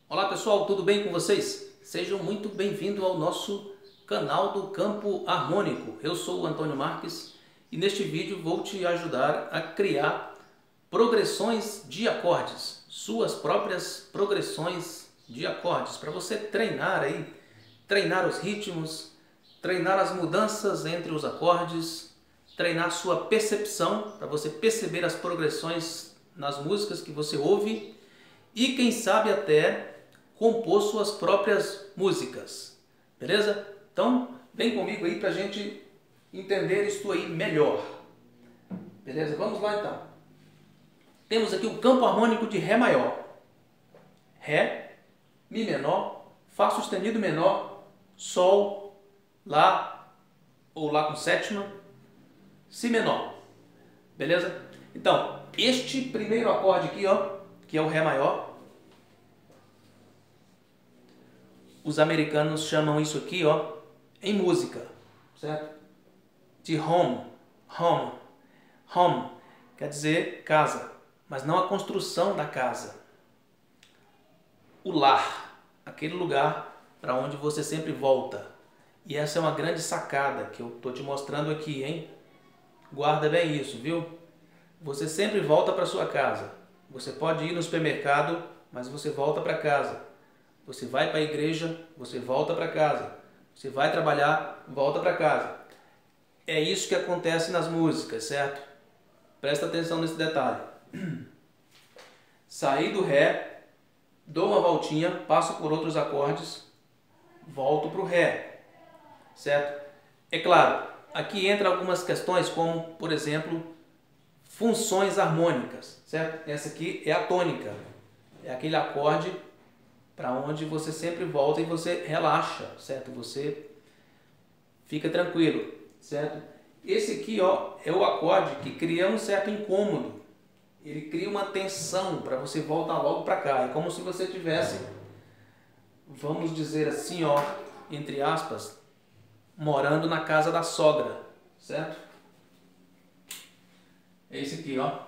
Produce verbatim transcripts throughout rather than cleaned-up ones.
Olá pessoal, tudo bem com vocês? Sejam muito bem-vindos ao nosso canal do Campo Harmônico. Eu sou o Antônio Marques e neste vídeo vou te ajudar a criar progressões de acordes, suas próprias progressões de acordes, para você treinar aí, treinar os ritmos, treinar as mudanças entre os acordes, treinar sua percepção, para você perceber as progressões nas músicas que você ouve e quem sabe até compor suas próprias músicas, beleza? Então, vem comigo aí para a gente entender isso aí melhor, beleza? Vamos lá então. Temos aqui o campo harmônico de Ré maior, Ré, Mi menor, Fá sustenido menor, Sol, Lá ou Lá com sétima, Si menor, beleza? Então, este primeiro acorde aqui, ó, que é o Ré maior, os americanos chamam isso aqui, ó, em música, certo? De home, home, home, quer dizer casa, mas não a construção da casa. O lar, aquele lugar para onde você sempre volta. E essa é uma grande sacada que eu tô te mostrando aqui, hein? Guarda bem isso, viu? Você sempre volta para sua casa. Você pode ir no supermercado, mas você volta para casa. Você vai para a igreja, você volta para casa. Você vai trabalhar, volta para casa. É isso que acontece nas músicas, certo? Presta atenção nesse detalhe. Saí do Ré, dou uma voltinha, passo por outros acordes, volto para o Ré, certo? É claro, aqui entra algumas questões como, por exemplo, funções harmônicas, certo? Essa aqui é a tônica, é aquele acorde para onde você sempre volta e você relaxa, certo? Você fica tranquilo, certo? Esse aqui, ó, é o acorde que cria um certo incômodo. Ele cria uma tensão para você voltar logo para cá. É como se você tivesse, vamos dizer assim, ó, entre aspas, morando na casa da sogra, certo? É esse aqui, ó.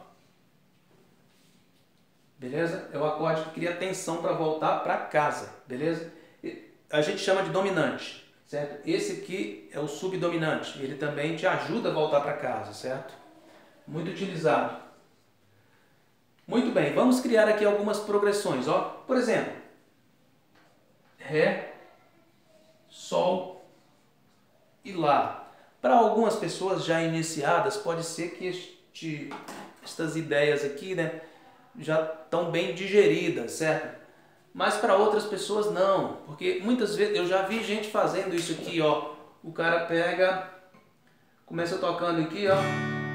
Beleza? É o acorde que cria tensão para voltar para casa, beleza? A gente chama de dominante, certo? Esse aqui é o subdominante, ele também te ajuda a voltar para casa, certo? Muito utilizado. Muito bem, vamos criar aqui algumas progressões, ó. Por exemplo, Ré, Sol e Lá. Para algumas pessoas já iniciadas, pode ser que este, estas ideias aqui, né, já estão bem digeridas, certo? Mas para outras pessoas não, porque muitas vezes eu já vi gente fazendo isso aqui, ó. O cara pega, começa tocando aqui, ó.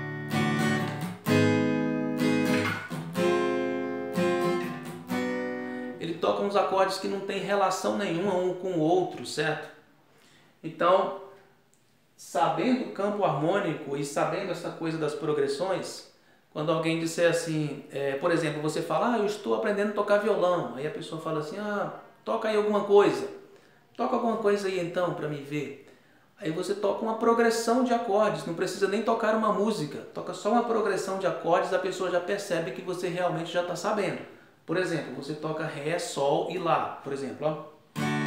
Ele toca uns acordes que não tem relação nenhuma um com o outro, certo? Então, sabendo o campo harmônico e sabendo essa coisa das progressões, quando alguém disser assim, é, por exemplo, você fala, ah, eu estou aprendendo a tocar violão. Aí a pessoa fala assim, ah, toca aí alguma coisa. Toca alguma coisa aí então, para me ver. Aí você toca uma progressão de acordes, não precisa nem tocar uma música. Toca só uma progressão de acordes, a pessoa já percebe que você realmente já está sabendo. Por exemplo, você toca Ré, Sol e Lá, por exemplo, ó.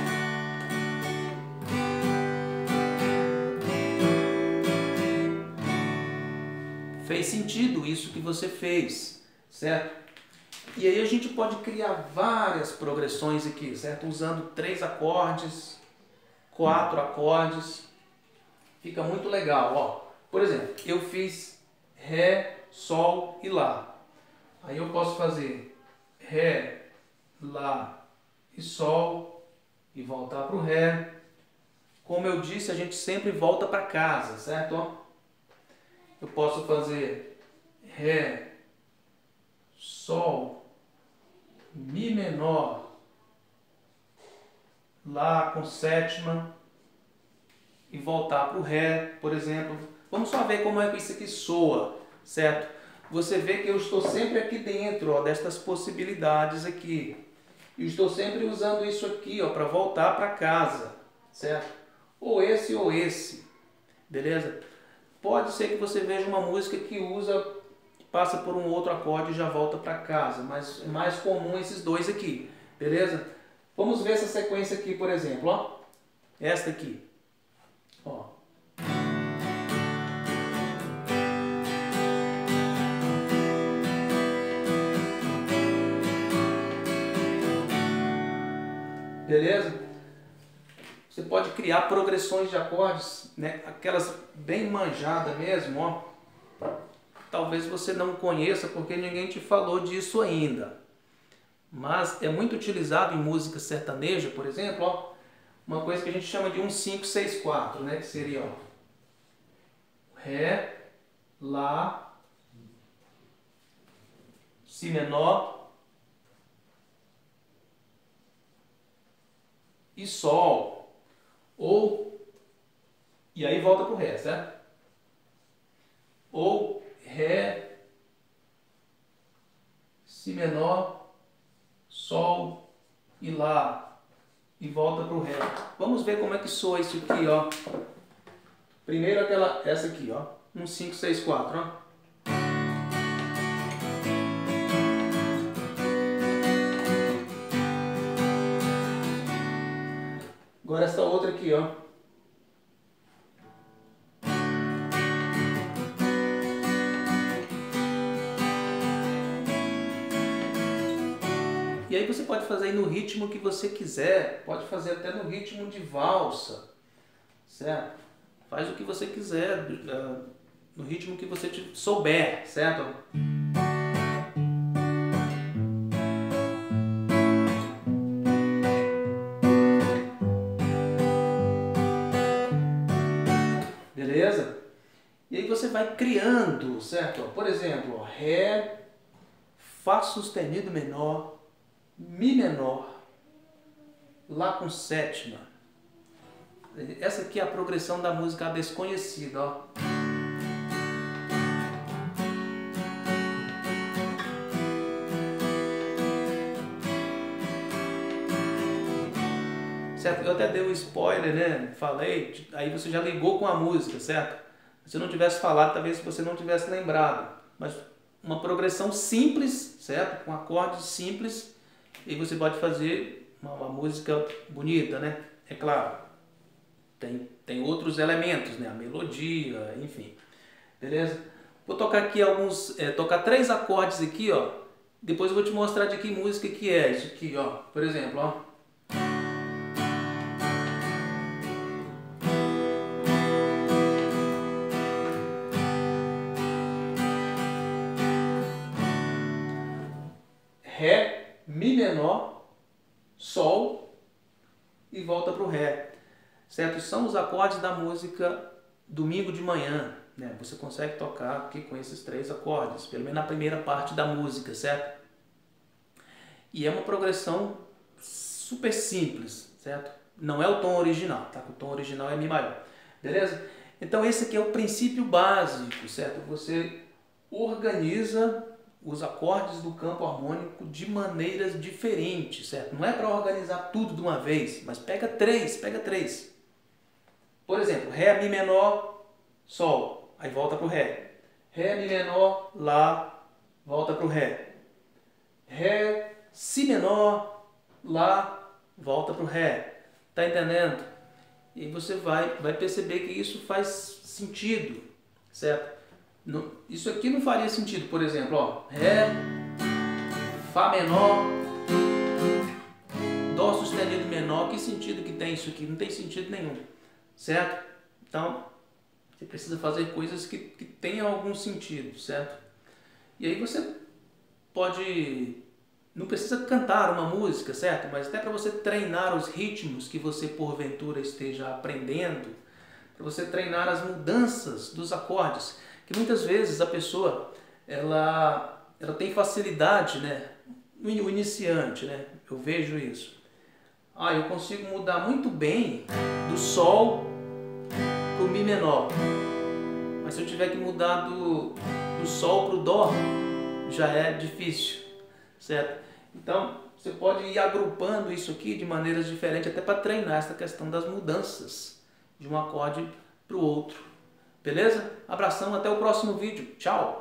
Fez sentido isso que você fez, certo? E aí a gente pode criar várias progressões aqui, certo? Usando três acordes, quatro acordes, fica muito legal, ó. Por exemplo, eu fiz Ré, Sol e Lá. Aí eu posso fazer Ré, Lá e Sol e voltar para o Ré. Como eu disse, a gente sempre volta para casa, certo? Ó. Eu posso fazer Ré, Sol, Mi menor, Lá com sétima e voltar para o Ré, por exemplo. Vamos só ver como é que isso aqui soa, certo? Você vê que eu estou sempre aqui dentro, ó, destas possibilidades aqui. Eu estou sempre usando isso aqui, ó, para voltar para casa, certo? Ou esse ou esse, beleza? Pode ser que você veja uma música que usa, passa por um outro acorde e já volta para casa, mas é mais comum esses dois aqui, beleza? Vamos ver essa sequência aqui, por exemplo, ó. Esta aqui, ó. Beleza? Você pode criar progressões de acordes, né? Aquelas bem manjadas mesmo, ó. Talvez você não conheça porque ninguém te falou disso ainda. Mas é muito utilizado em música sertaneja, por exemplo, ó. Uma coisa que a gente chama de um cinco seis quatro, né? Que seria, ó. Ré, Lá, Si menor e Sol. Ou, e aí volta pro Ré, certo? Ou Ré, Si menor, Sol e Lá. E volta pro Ré. Vamos ver como é que soa isso aqui, ó. Primeiro aquela, essa aqui, ó. um cinco seis quatro, ó. Agora essa outra aqui, ó. E aí você pode fazer aí no ritmo que você quiser, pode fazer até no ritmo de valsa, certo? Faz o que você quiser, no ritmo que você souber, certo? Beleza? E aí você vai criando, certo? Por exemplo, Ré, Fá sustenido menor, Mi menor, Lá com sétima. Essa aqui é a progressão da música A Desconhecida, ó. Certo? Eu até dei um spoiler, né? Falei, aí você já ligou com a música, certo? Se eu não tivesse falado, talvez você não tivesse lembrado. Mas uma progressão simples, certo? Com acordes simples. E você pode fazer uma, uma música bonita, né? É claro, tem, tem outros elementos, né? A melodia, enfim. Beleza? Vou tocar aqui alguns, é, tocar três acordes aqui, ó. Depois eu vou te mostrar de que música que é isso aqui, ó. Por exemplo, ó. Ré, Mi menor, Sol e volta para o Ré, certo? São os acordes da música Domingo de Manhã, né? Você consegue tocar aqui com esses três acordes, pelo menos na primeira parte da música, certo? E é uma progressão super simples, certo? Não é o tom original, tá? O tom original é Mi maior, beleza? Então esse aqui é o princípio básico, certo? Você organiza os acordes do campo harmônico de maneiras diferentes, certo? Não é para organizar tudo de uma vez, mas pega três, pega três. Por exemplo, Ré, Mi menor, Sol, aí volta para o Ré. Ré, Mi menor, Lá, volta para o Ré. Ré, Si menor, Lá, volta para o Ré. Tá entendendo? E você vai, vai perceber que isso faz sentido, certo? No, isso aqui não faria sentido, por exemplo, ó, Ré, Fá menor, Dó sustenido menor. Que sentido que tem isso aqui? Não tem sentido nenhum, certo? Então, você precisa fazer coisas que, que tenham algum sentido, certo? E aí você pode, não precisa cantar uma música, certo? Mas até para você treinar os ritmos que você porventura esteja aprendendo, para você treinar as mudanças dos acordes. Que muitas vezes a pessoa ela, ela tem facilidade, né? O iniciante, né? Eu vejo isso. Ah, eu consigo mudar muito bem do Sol para o Mi menor. Mas se eu tiver que mudar do, do Sol para o Dó, já é difícil, certo? Então, você pode ir agrupando isso aqui de maneiras diferentes, até para treinar essa questão das mudanças de um acorde para o outro. Beleza? Abração, até o próximo vídeo. Tchau!